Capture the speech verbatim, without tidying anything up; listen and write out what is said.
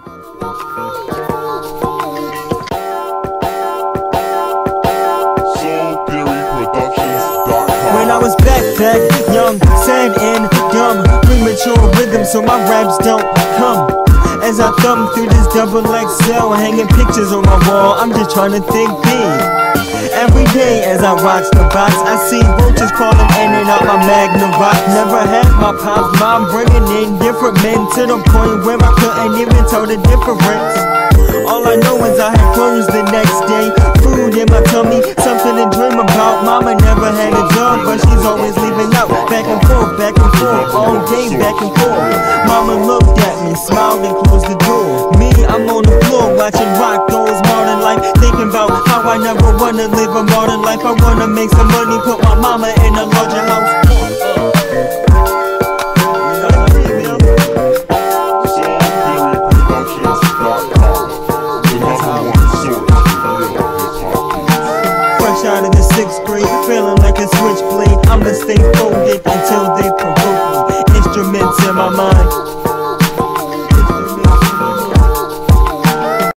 When I was backpack, young, sad and dumb, premature rhythm so my raps don't come. As I thumb through this double X L, hanging pictures on my wall, I'm just trying to think big. Every day as I watch the box, I see roaches crawling in and out my Magnavox. Never had my pop's mom bringing in different men, to the point where I couldn't even tell the difference. All I know is I had clothes the next day, food in my tummy, something to dream about. Mama never had a job, but she's always leaving out. Back and forth, back and forth, all day back and forth. Mama looked at me, smiled and closed the door. Me, I'm on the floor watching rock those modern life, thinking about how I never wanna live a modern life. I wanna make some money, put my mama in a larger house. Out of the sixth grade, feeling like a switchblade. I'ma stay folded until they provoke me. Instruments in my mind.